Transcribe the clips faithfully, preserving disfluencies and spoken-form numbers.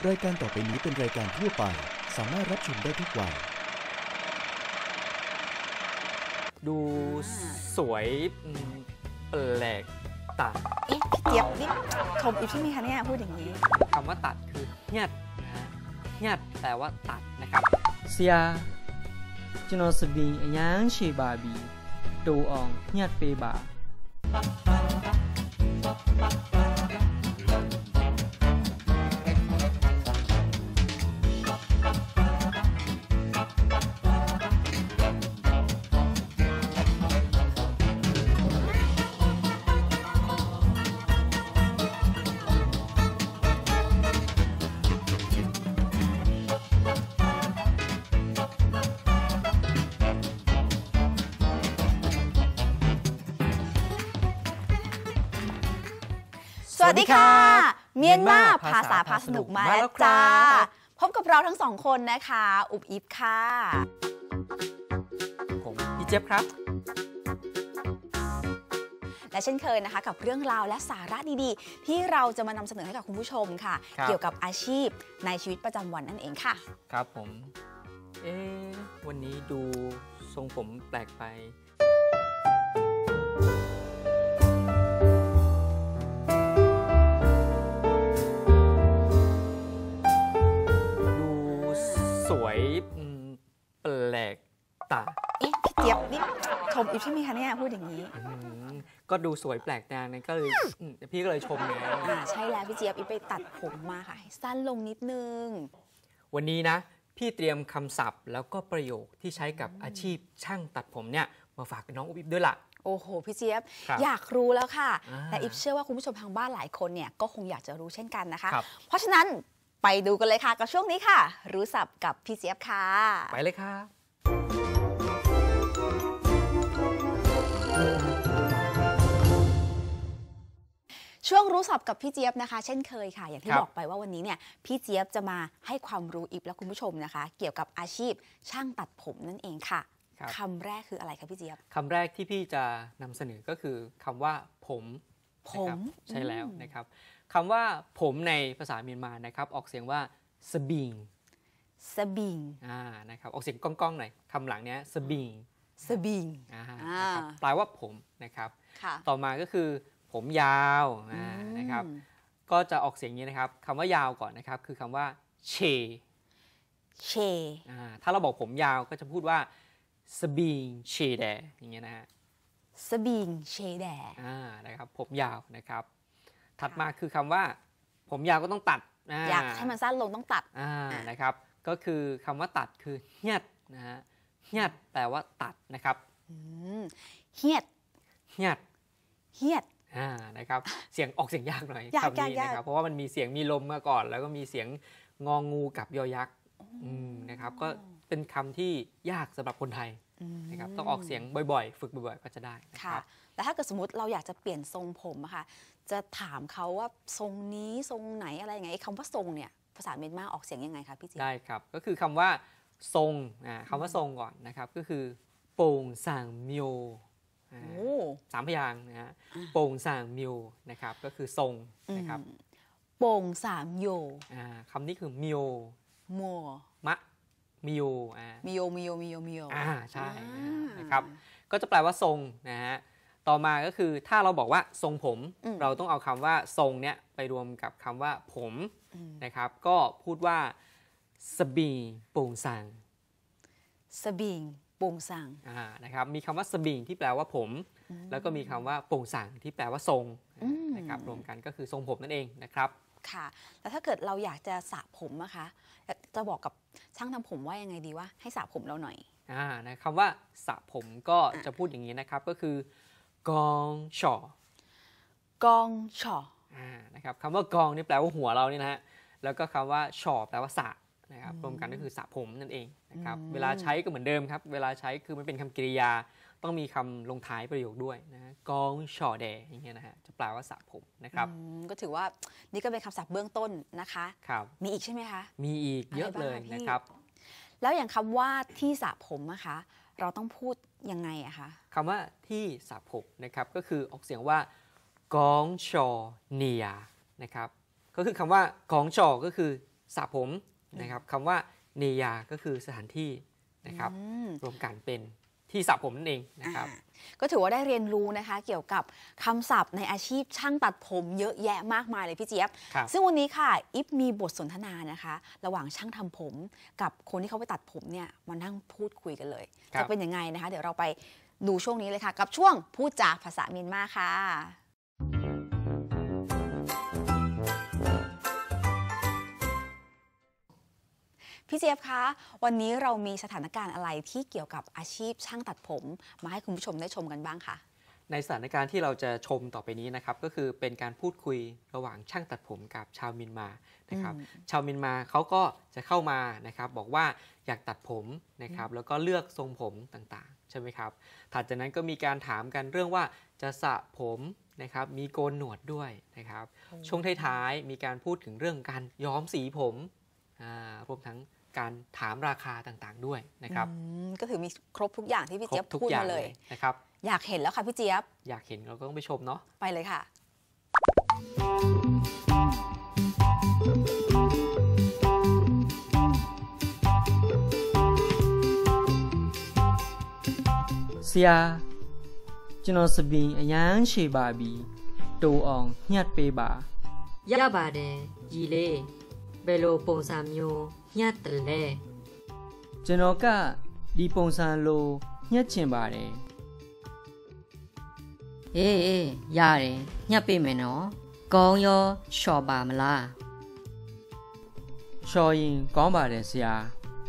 รายการต่อไปนี้เป็นรายการทั่วไปสามารถรับชมได้ทุกวัยดูสวยแปลกตาเอ๊ะพี่เจี๊ยบนี่ชมอีกใช่ไหมคะเนี่ยพูดอย่างนี้คำว่าตัดคือเงียดนะเงียดแปลว่าตัดนะครับเสียကျွန်တော်စပင်းအရန်ရှည်ပါပြီတူအောင်ညှက်ပေးပါสวัสดีค่ะเมียนมาภาษาพาสนุกมาแล้วจ้าพบกับเราทั้งสองคนนะคะอุบอิบค่ะผมพี่เจี๊ยบครับและเช่นเคยนะคะกับเรื่องราวและสาระดีๆที่เราจะมานำเสนอให้กับคุณผู้ชมค่ะเกี่ยวกับอาชีพในชีวิตประจำวันนั่นเองค่ะครับผมเอ๊ะวันนี้ดูทรงผมแปลกไปสวยแปลกตาเอ๊ะพี่เจี๊ยบนี่ชมอีกใช่ไหมคะเนี่ยพูดอย่างนี้ก็ดูสวยแปลกตาเนี่ยก็เลยพี่ก็เลยชมไงอ่าใช่แล้วพี่เจี๊ยบอีไปตัดผมมาค่ะให้สั้นลงนิดนึงวันนี้นะพี่เตรียมคำศัพท์แล้วก็ประโยคที่ใช้กับอาชีพช่างตัดผมเนี่ยมาฝากน้องอุ๊บด้วยล่ะโอ้โหพี่เจี๊ยบอยากรู้แล้วค่ะแต่อิฟเชื่อว่าคุณผู้ชมทางบ้านหลายคนเนี่ยก็คงอยากจะรู้เช่นกันนะคะเพราะฉะนั้นไปดูกันเลยค่ะกับช่วงนี้ค่ะรู้ศัพท์กับพี่เจี๊ยบค่ะไปเลยค่ะช่วงรู้ศัพท์กับพี่เจี๊ยบนะคะเช่นเคยค่ะอย่างที่บอกไปว่าวันนี้เนี่ยพี่เจี๊ยบจะมาให้ความรู้อิฟและคุณผู้ชมนะคะเกี่ยวกับอาชีพช่างตัดผมนั่นเองค่ะคำแรกคืออะไรคะพี่เจี๊ยบคำแรกที่พี่จะนำเสนอก็คือคำว่าผมผมใช่แล้วนะครับคำว่าผมในภาษาเมียนมานะครับออกเสียงว่าสบิงสบิงอ่านะครับออกเสียงก้องๆหน่อยคำหลังเนี้ยสบิงสบิงอ่านะครับแปลว่าผมนะครับต่อมาก็คือผมยาวนะครับก็จะออกเสียงนี้นะครับคำว่ายาวก่อนนะครับคือคำว่าเชเชอ่าถ้าเราบอกผมยาวก็จะพูดว่าสบิงเชแดอย่างเงี้ยนะฮะสบิงเชแดอ่านะครับผมยาวนะครับถัดมาคือคำว่าผมยาวก็ต้องตัดอยากให้มันสั้นลงต้องตัดนะครับก็คือคำว่าตัดคือเฮียดนะฮะเฮียดแปลว่าตัดนะครับเฮียดเฮียดเฮียดนะครับเสียงออกเสียงยากหน่อยคำนี้นะครับเพราะว่ามันมีเสียงมีลมมาก่อนแล้วก็มีเสียงงองูกับยอยักษ์นะครับก็เป็นคำที่ยากสำหรับคนไทยนะครับต้องออกเสียงบ่อยๆฝึกบ่อยๆก็จะได้ค่ะแต่ถ้าเกิดสมมติเราอยากจะเปลี่ยนทรงผมอะค่ะจะถามเขาว่าทรงนี้ทรงไหนอะไรไงคำว่าทรงเนี่ยภาษาเมียนมาออกเสียงยังไงคะพี่จิ๊บได้ครับก็คือคำว่าทรงคำว่าทรงก่อนนะครับก็คือโป่งสางมิโอสามพยางค์นะฮะโป่งสางมิโอนะครับก็คือทรงนะครับโป่งสางโยคำนี้คือมิโอมัวมะมิโอมิโอมิโอมิโอมิโออ่าใช่นะครับก็จะแปลว่าทรงนะฮะต่อมาก็คือถ้าเราบอกว่าทรงผมเราต้องเอาคำว่าทรงเนี้ยไปรวมกับคำว่าผมนะครับก็พูดว่าสบิงโป่งสางสบิงโป่งสางนะครับมีคำว่าสบิงที่แปลว่าผมแล้วก็มีคำว่าโป่งสางที่แปลว่าทรงนะครับรวมกันก็คือทรงผมนั่นเองนะครับค่ะแล้วถ้าเกิดเราอยากจะสระผมนะคะจะบอกกับช่างทำผมว่ายังไงดีว่าให้สระผมเราหน่อยอ่านะคำว่าสระผมก็จะพูดอย่างนี้นะครับก็คือกองช่อกองช่ออ่านะครับคำว่ากองนี่แปลว่าหัวเรานี่นะฮะแล้วก็คำว่าช่อแปลว่าสระนะครับรวมกันก็คือสระผมนั่นเองนะครับเวลาใช้ก็เหมือนเดิมครับเวลาใช้คือมันเป็นคำกริยาต้องมีคำลงท้ายประโยคด้วยนะกองช่อแดอย่างเงี้ยนะฮะจะแปลว่าสระผมนะครับก็ถือว่านี่ก็เป็นคำศัพท์เบื้องต้นนะคะครับมีอีกใช่ไหมคะมีอีกเยอะเลยนะครับแล้วอย่างคำว่าที่สระผมนะคะเราต้องพูดยังไงอะคะคำว่าที่สระผมนะครับก็คือออกเสียงว่ากองชอเนียนะครับก็คือคำว่ากองชอก็คือสระผมนะครับคำว่าเนยาก็คือสถานที่นะครับรวมกันเป็นที่สระผมนั่นเองนะครับก็ถือว่าได้เรียนรู้นะคะเกี่ยวกับคำศัพท์ในอาชีพช่างตัดผมเยอะแยะมากมายเลยพี่เจี๊ยบซึ่งวันนี้ค่ะอิฟมีบทสนทนานะคะระหว่างช่างทำผมกับคนที่เขาไปตัดผมเนี่ยมานั่งพูดคุยกันเลยจะเป็นยังไงนะคะเดี๋ยวเราไปดูช่วงนี้เลยค่ะกับช่วงพูดจาภาษาเมียนมาค่ะพี่เจี๊ยบคะวันนี้เรามีสถานการณ์อะไรที่เกี่ยวกับอาชีพช่างตัดผมมาให้คุณผู้ชมได้ชมกันบ้างคะในสถานการณ์ที่เราจะชมต่อไปนี้นะครับก็คือเป็นการพูดคุยระหว่างช่างตัดผมกับชาวเมียนมานะครับชาวเมียนมาเขาก็จะเข้ามานะครับบอกว่าอยากตัดผมนะครับแล้วก็เลือกทรงผมต่างๆใช่ไหมครับถัดจากนั้นก็มีการถามกันเรื่องว่าจะสระผมนะครับมีโกนหนวดด้วยนะครับช่วงท้ายๆมีการพูดถึงเรื่องการย้อมสีผมรวมทั้งการถามราคาต่างๆด้วยนะครับก็ถือมีครบทุกอย่างที่พี่เจี๊ยบพูดมาเลยนะครับอยากเห็นแล้วค่ะพี่เจี๊ยบอยากเห็นเราก็ต้องไปชมเนาะไปเลยค่ะဆရာကျွန်တော်စပင်အရန်ရှည်ပါပြီတိုးအောင်ညှက်ပေးပါရပါတယ်ရီလေးဘယ်လိုပုံစံမျိုးညှက်တယ်လဲကျွန်တော်ကဒီပုံစံလိုညှက်ချင်ပါတယ်အေးအေးရတယ်ညှက်ပေးမယ်နော်ကောင်းရောလျှော်ပါမလားလျှော်ရင်ကောင်းပါတယ်ဆရာ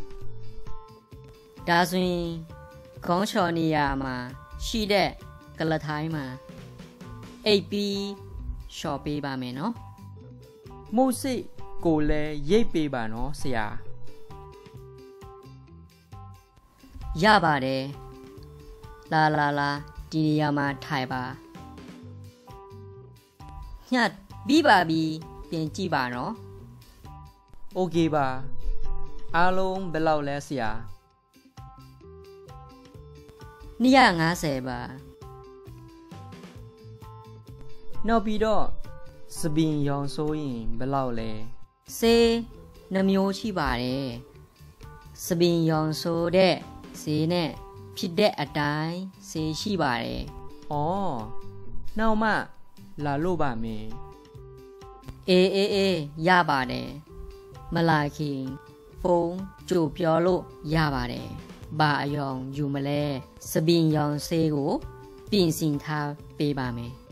ဒါဆိုရင်ခေါင်းလျှော်နေရမှာရှိတဲ့ကလထိုင်းမှာအိပ်ပြီးလျှော်ပေးပါမယ်နော်မို့စိတ်ကိုလည်းရိတ်ပေးပါနော်ဆရာရပါတယ်လာလာလာဒီနေရာမှာထိုင်ပါညှက်ပြီးပါပြီပြင်ကြည့်ပါနော်โอเคပါအားလုံးဘယ်လောက်လဲဆရာနှစ်ရာ၅၀ပါနောက်ပြီးတော့စပင်ရောင်ဆိုရင်ဘယ်လောက်လဲဆေးနှမျိုးရှိပါတယ်စပင်ရောင်ဆိုတဲ့ဈေးနဲ့ဖြစ်တဲ့အတိုင်းဈေးရှိပါတယ်။အော်နောက်မှလာလို့ပါမယ်။အေးအေးအေးရပါတယ်။မလာခင်ဖုန်းကြိုပြောလို့ရပါတယ်။ဘာအယောင်ယူမလဲစပင်ရောင်ဆေးကိုပြင်ဆင်ထားပေးပါမယ်။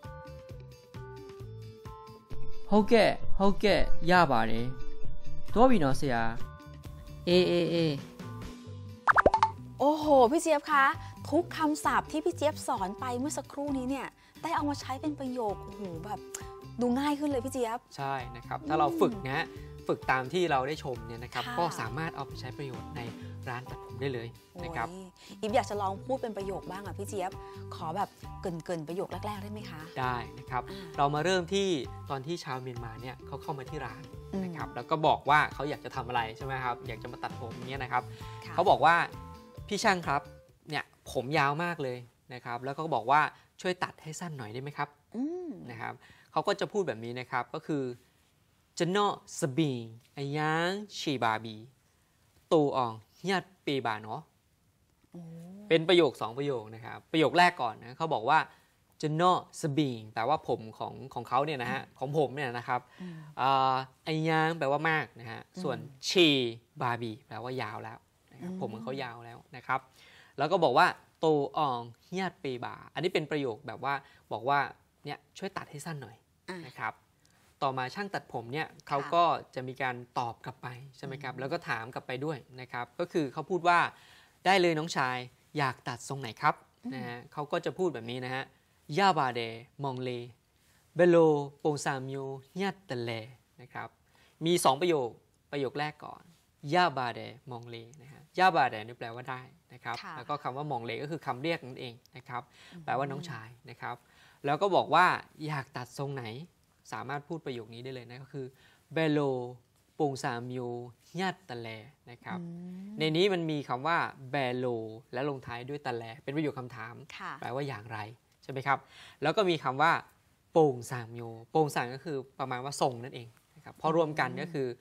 ဟုတ်ကဲ့ဟုတ်ကဲ့ရပါတယ်။တော့ပြီနော်ဆရာ။အေးအေးအေးโอ้โหพี่เจี๊ยบคะทุกคำศัพท์ที่พี่เจี๊ยบสอนไปเมื่อสักครู่นี้เนี่ยได้เอามาใช้เป็นประโยคโอ้โหแบบดูง่ายขึ้นเลยพี่เจี๊ยบใช่นะครับถ้าเราฝึกนะฝึกตามที่เราได้ชมเนี่ยนะครับก็สามารถเอาไปใช้ประโยชน์ในร้านตัดผมได้เลยนะครับอิฟอยากจะลองพูดเป็นประโยคบ้างอ่ะพี่เจี๊ยบขอแบบเกินเกินประโยคแรกๆได้ไหมคะได้นะครับเรามาเริ่มที่ตอนที่ชาวเมียนมาเนี่ยเขาเข้ามาที่ร้านนะครับแล้วก็บอกว่าเขาอยากจะทำอะไรใช่ไหมครับอยากจะมาตัดผมเนี่ยนะครับเขาบอกว่าพี่ช่างครับเนี่ยผมยาวมากเลยนะครับแล้วก็บอกว่าช่วยตัดให้สั้นหน่อยได้ไหมครับนะครับเขาก็จะพูดแบบนี้นะครับก็คือจะเนาะสบิงอายังชีบาบีตูอองยัดปีบาเนาะเป็นประโยคสองประโยคนะครับประโยคแรกก่อนนะเขาบอกว่าจะเนาะสบิงแปลว่าผมของของเขาเนี่ยนะฮะของผมเนี่ยนะครับอายังแปลว่ามากนะฮะส่วนชีบาบีแปลว่ายาวแล้วผมของเขายาวแล้วนะครับแล้วก็บอกว่าโตอองเฮียดเปบาอันนี้เป็นประโยคแบบว่าบอกว่าเนี่ยช่วยตัดให้สั้นหน่อยนะครับต่อมาช่างตัดผมเนี่ยเขาก็จะมีการตอบกลับไปใช่ไหมครับแล้วก็ถามกลับไปด้วยนะครับก็คือเขาพูดว่าได้เลยน้องชายอยากตัดทรงไหนครับนะฮะเขาก็จะพูดแบบนี้นะฮะยาบาเดมองเลเบโลโปงซามิโอเฮียดเตเลนะครับมีสองประโยคประโยคแรกก่อนยาบาเดมองเลนะฮะยาบาเดนี่แปลว่าได้นะครับแล้วก็คำว่ามองเลก็คือคำเรียกนั่นเองนะครับแปลว่าน้องชายนะครับแล้วก็บอกว่าอยากตัดทรงไหนสามารถพูดประโยคนี้ได้เลยนะก็คือเบโลปงซามิโอยัดตะแลนะครับในนี้มันมีคำว่าเบโลและลงท้ายด้วยตะแลเป็นประโยคคำถามแปลว่าอย่างไรใช่ไหมครับแล้วก็มีคำว่าโปงซามิโอโปงซางก็คือประมาณว่าทรงนั่นเองนะครับพอรวมกันก็คือก็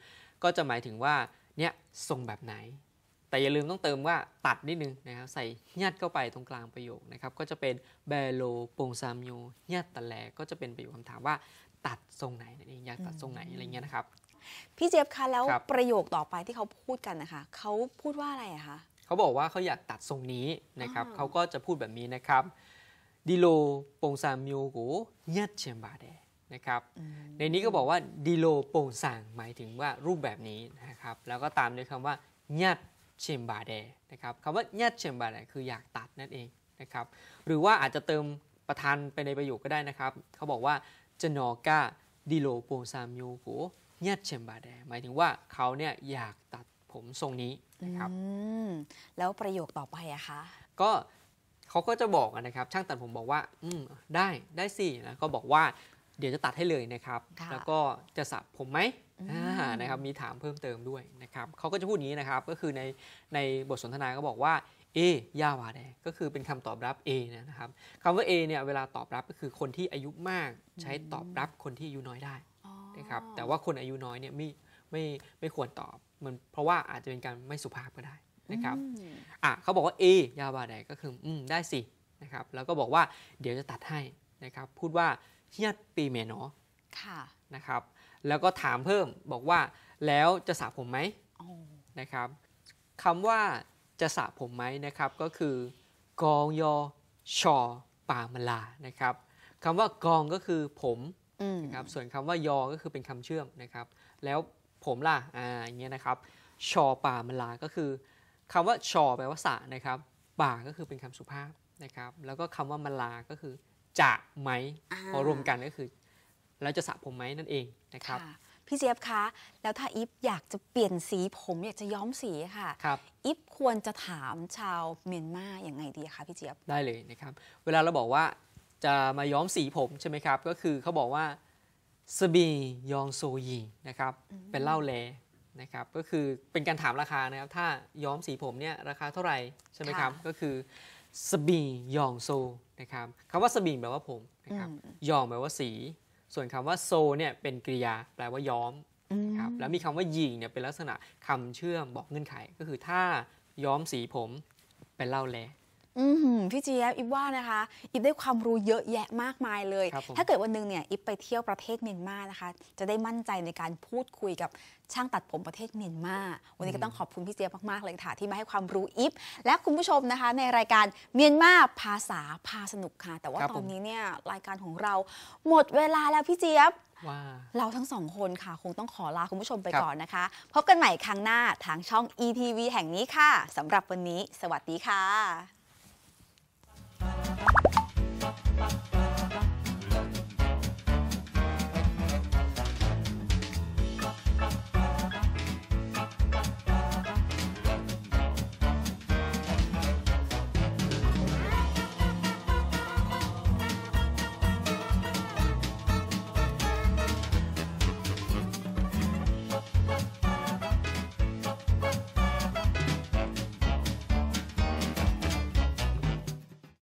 ก็จะหมายถึงว่าเนี่ยทรงแบบไหนแต่อย่าลืมต้องเติมว่าตัดนิดนึงนะครับใส่ยัดเข้าไปตรงกลางประโยคนะครับก็จะเป็นเบโลปงซามโยยัดตะแลก็จะเป็นประโยคคำถามว่าตัดทรงไหนนั่นเองอยากตัดทรงไหนอะไรเงี้ยนะครับพี่เจี๊ยบคะแล้วครับประโยคต่อไปที่เขาพูดกันนะคะเขาพูดว่าอะไรอะคะเขาบอกว่าเขาอยากตัดทรงนี้นะครับอ่าเขาก็จะพูดแบบนี้นะครับดิโลปงซามโยโกยัดเชียงบาแดนะครับในนี้ก็บอกว่าดิโลโปงซางหมายถึงว่ารูปแบบนี้นะครับแล้วก็ตามด้วยคำว่ายัดเชียงบาแดนะครับคำว่ายัดเชียงบาแดคืออยากตัดนั่นเองนะครับหรือว่าอาจจะเติมประธานไปในประโยคก็ได้นะครับเขาบอกว่าจะนอกาดิโลโปงซามโยโกยัดเชียงบาแดหมายถึงว่าเขาเนี่ยอยากตัดผมทรงนี้นะครับอืมแล้วประโยคต่อไปอะคะก็เขาก็จะบอกนะครับช่างตัดผมบอกว่าอืมได้ได้สิแล้วก็บอกว่าเดี๋ยวจะตัดให้เลยนะครับค่ะแล้วก็จะสระผมไหมอ่านะครับมีถามเพิ่มเติมด้วยนะครับเขาก็จะพูดอย่างนี้นะครับก็คือในในบทสนทนาก็บอกว่าเอยาวาแดก็คือเป็นคำตอบรับ A นะครับคำว่า A เนี่ยเวลาตอบรับก็คือคนที่อายุมากใช้ตอบรับคนที่อายุน้อยได้อ๋อนะครับแต่ว่าคนอายุน้อยเนี่ยไม่ไม่ไม่ควรตอบมันเพราะว่าอาจจะเป็นการไม่สุภาพก็ได้นะครับอืมอ่ะเขาบอกว่า A ยาวาแดก็คืออืมได้สินะครับแล้วก็บอกว่าเดี๋ยวจะตัดให้นะครับพูดว่าเฮียดปีเมเนาะค่ะนะครับแล้วก็ถามเพิ่มบอกว่าแล้วจะสระผมไหมอ๋อนะครับคำว่าจะสระผมไหมนะครับก็คือกองยอชอปามลานะครับคำว่ากองก็คือผมอืมนะครับส่วนคำว่ายอก็คือเป็นคำเชื่อมนะครับแล้วผมล่ะอ่าอย่างเงี้ยนะครับชอปามลาก็คือคำว่าชอแปลว่าสระนะครับป่าก็คือเป็นคำสุภาพนะครับแล้วก็คำว่ามลาก็คือจะไหมอ่าพอรวมกันก็คือแล้วจะสระผมไหมนั่นเองนะครับค่ะพี่เจี๊ยบคะแล้วถ้าอิฟอยากจะเปลี่ยนสีผมอยากจะย้อมสีค่ะครับอิฟควรจะถามชาวเมียนมาอย่างไงดีคะพี่เจี๊ยบได้เลยนะครับเวลาเราบอกว่าจะมาย้อมสีผมใช่ไหมครับก็คือเขาบอกว่าสบียองโซยีนะครับเป็นเล่าแลนะครับก็คือเป็นการถามราคานะครับถ้าย้อมสีผมเนี่ยราคาเท่าไหร่ใช่ไหมครับค่ะก็คือสบียองโซนะครับคำว่าสบีแปลว่าผมนะครับอืมยองแปลว่าสี ส่วนคำว่าโซเนี่ยเป็นกริยาแปลว่าย้อมอืมครับแล้วมีคำว่ายิงเนี่ยเป็นลักษณะคำเชื่อมบอกเงื่อนไข ก็คือถ้าย้อมสีผมเป็นเล่าแลอือหือพี่เจี๊ยบอิฟว่านะคะอิฟได้ความรู้เยอะแยะมากมายเลยครับผมถ้าเกิดวันหนึงเนี่ยอิฟไปเที่ยวประเทศเมียนมานะคะ จะได้มั่นใจในการพูดคุยกับช่างตัดผมประเทศเมียนมาวันนี้ก็ต้องขอบคุณพี่เจี๊ยบมากๆเลยค่ะ ที่มาให้ความรู้อิฟและคุณผู้ชมนะคะ ในรายการเมียนมาภาษาพาสนุกค่ะ แต่ว่าครับตผอนมนี้เนี่ยรายการของเราหมดเวลาแล้วพี่เจี๊ยบว่าเราทั้งสองคนค่ะ คงต้องขอลาคุณผู้ชมไปครับก่อนนะคะ พบกันใหม่ครั้งหน้าทางช่อง อี ที วี แห่งนี้ค่ะสำหรับวันนี้ สวัสดีค่ะ